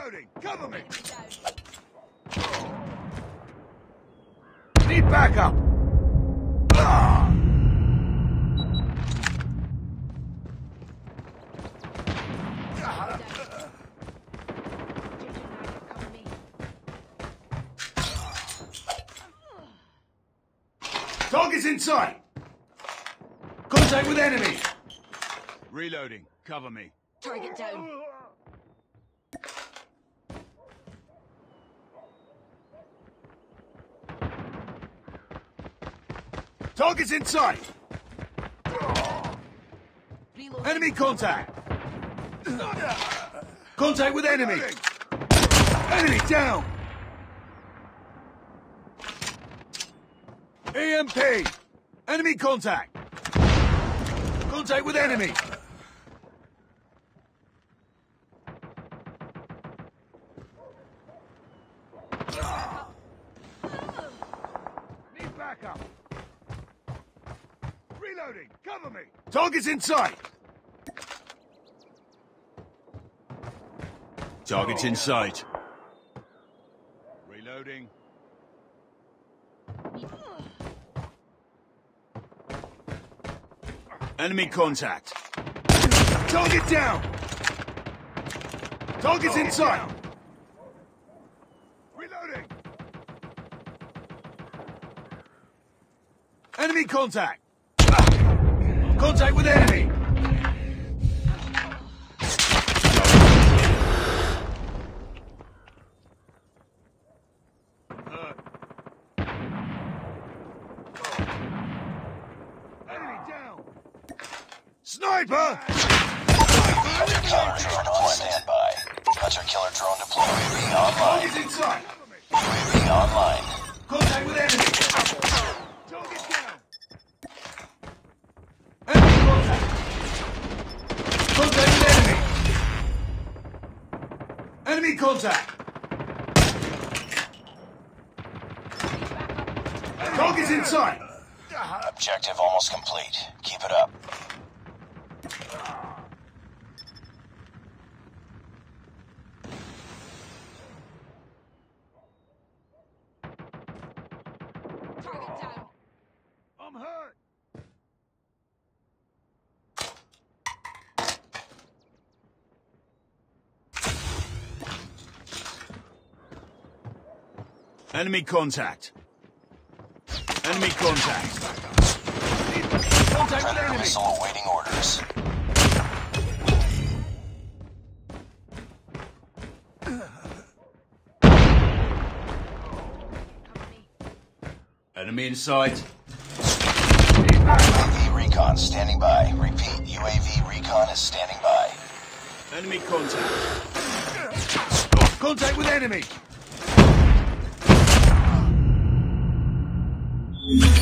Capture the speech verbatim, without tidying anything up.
Reloading! Cover me! Need backup! Ah! Target's in sight! Contact with enemy! Reloading. Cover me. Target down. Target's in sight! Reload. Enemy contact! Contact with enemy! Enemy down! E M P! Enemy contact! Contact with enemy! Need backup! Reloading! Cover me! Target's in sight! Target's in sight. Reloading. Enemy contact. Target down! Target's in sight! Reloading! Enemy contact! Contact with enemy! Enemy down! Sniper! Hunter killer drone on standby. Hunter killer drone deployed. U A V online. Target's in sight! U A V online. Contact with enemy! Target down! Enemy contact! Contact with enemy! Enemy contact! Target's in sight! Objective almost complete. Keep it up. Target down. I'm hurt! Enemy contact. Enemy contact. Contact with Predator enemy. missile awaiting orders. Enemy in sight. U A V recon standing by. Repeat, U A V recon is standing by. Enemy contact. Contact with enemy.